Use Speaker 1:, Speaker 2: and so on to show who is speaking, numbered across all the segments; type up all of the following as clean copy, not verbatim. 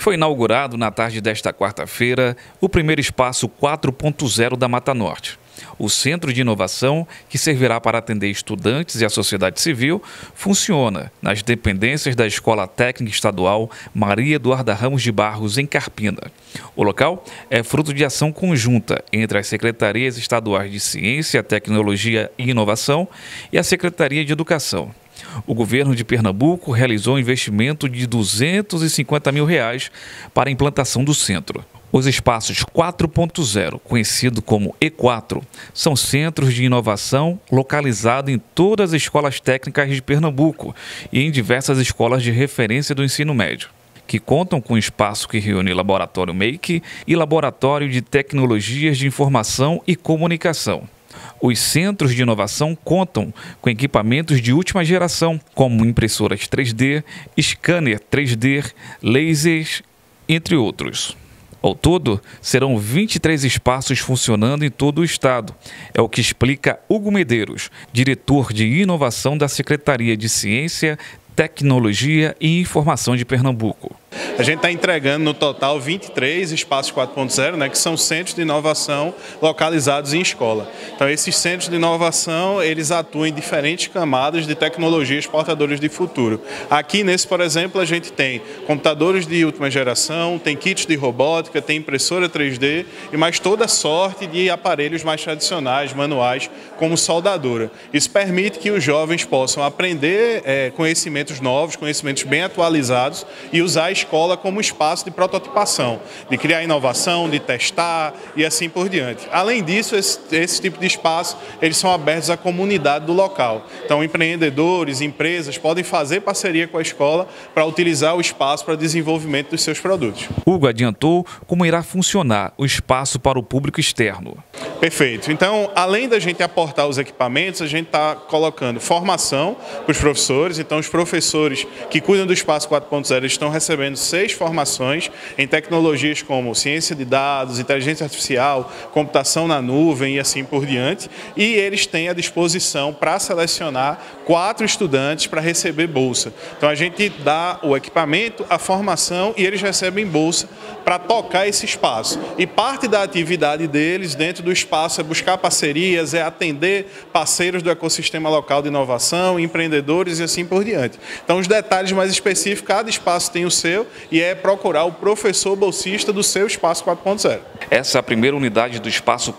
Speaker 1: Foi inaugurado na tarde desta quarta-feira o primeiro espaço 4.0 da Mata Norte. O Centro de Inovação, que servirá para atender estudantes e a sociedade civil, funciona nas dependências da Escola Técnica Estadual Maria Eduarda Ramos de Barros, em Carpina. O local é fruto de ação conjunta entre as Secretarias Estaduais de Ciência, Tecnologia e Inovação e a Secretaria de Educação. O governo de Pernambuco realizou um investimento de R$ 250 mil para a implantação do centro. Os espaços 4.0, conhecido como E4, são centros de inovação localizados em todas as escolas técnicas de Pernambuco e em diversas escolas de referência do ensino médio, que contam com espaço que reúne laboratório Make e laboratório de tecnologias de informação e comunicação. Os centros de inovação contam com equipamentos de última geração, como impressoras 3D, scanner 3D, lasers, entre outros. Ao todo, serão 23 espaços funcionando em todo o estado. É o que explica Hugo Medeiros, diretor de inovação da Secretaria de Ciência, Tecnologia e Informação de Pernambuco.
Speaker 2: A gente está entregando no total 23 espaços 4.0, que são centros de inovação localizados em escola. Então esses centros de inovação, eles atuam em diferentes camadas de tecnologias portadoras de futuro. Aqui nesse, por exemplo, a gente tem computadores de última geração, tem kits de robótica, tem impressora 3D e mais toda sorte de aparelhos mais tradicionais, manuais, como soldadura. Isso permite que os jovens possam aprender conhecimentos novos, conhecimentos bem atualizados e usar a escola como espaço de prototipação, de criar inovação, de testar e assim por diante. Além disso, esse tipo de espaço, eles são abertos à comunidade do local. Então, empreendedores, empresas podem fazer parceria com a escola para utilizar o espaço para desenvolvimento dos seus produtos.
Speaker 1: Hugo adiantou como irá funcionar o espaço para o público externo.
Speaker 2: Perfeito. Então, além da gente aportar os equipamentos, a gente está colocando formação para os professores. Então, os professores que cuidam do Espaço 4.0 estão recebendo 6 formações em tecnologias como ciência de dados, inteligência artificial, computação na nuvem e assim por diante. E eles têm à disposição para selecionar 4 estudantes para receber bolsa. Então, a gente dá o equipamento, a formação e eles recebem bolsa para tocar esse espaço. E parte da atividade deles dentro do espaço é buscar parcerias, é atender parceiros do ecossistema local de inovação, empreendedores e assim por diante. Então, os detalhes mais específicos, cada espaço tem o seu e é procurar o professor bolsista do seu Espaço 4.0.
Speaker 1: Essa é a primeira unidade do Espaço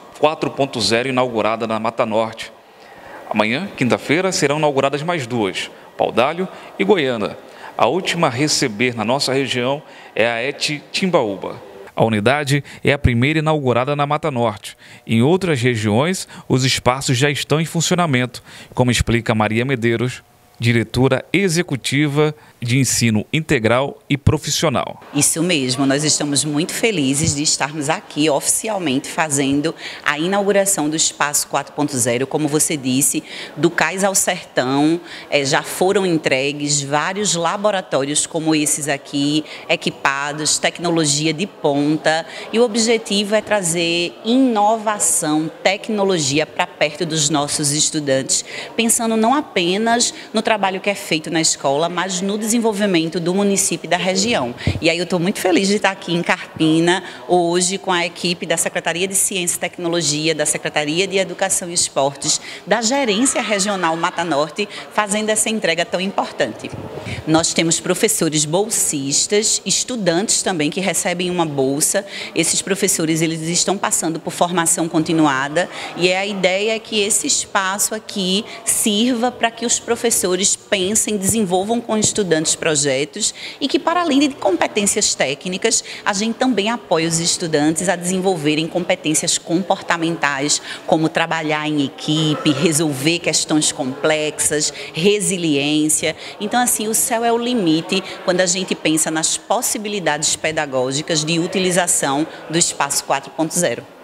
Speaker 1: 4.0 inaugurada na Mata Norte. Amanhã, quinta-feira, serão inauguradas mais 2, Paudalho e Goiânia. A última a receber na nossa região é a ET Timbaúba. A unidade é a primeira inaugurada na Mata Norte. Em outras regiões, os espaços já estão em funcionamento, como explica Maria Medeiros, diretora executiva de ensino integral e profissional.
Speaker 3: Isso mesmo, nós estamos muito felizes de estarmos aqui oficialmente fazendo a inauguração do Espaço 4.0. Como você disse, do Cais ao Sertão, já foram entregues vários laboratórios como esses aqui, equipados, tecnologia de ponta, e o objetivo é trazer inovação, tecnologia para perto dos nossos estudantes, pensando não apenas no trabalho que é feito na escola, mas no desenvolvimento do município e da região. E aí eu estou muito feliz de estar aqui em Carpina, hoje com a equipe da Secretaria de Ciência e Tecnologia, da Secretaria de Educação e Esportes, da Gerência Regional Mata Norte, fazendo essa entrega tão importante. Nós temos professores bolsistas, estudantes também que recebem uma bolsa. Esses professores, eles estão passando por formação continuada e a ideia é que esse espaço aqui sirva para que os professores pensem, desenvolvam com estudantes projetos e que, para além de competências técnicas, a gente também apoia os estudantes a desenvolverem competências comportamentais, como trabalhar em equipe, resolver questões complexas, resiliência. Então, assim, o céu é o limite quando a gente pensa nas possibilidades pedagógicas de utilização do Espaço 4.0.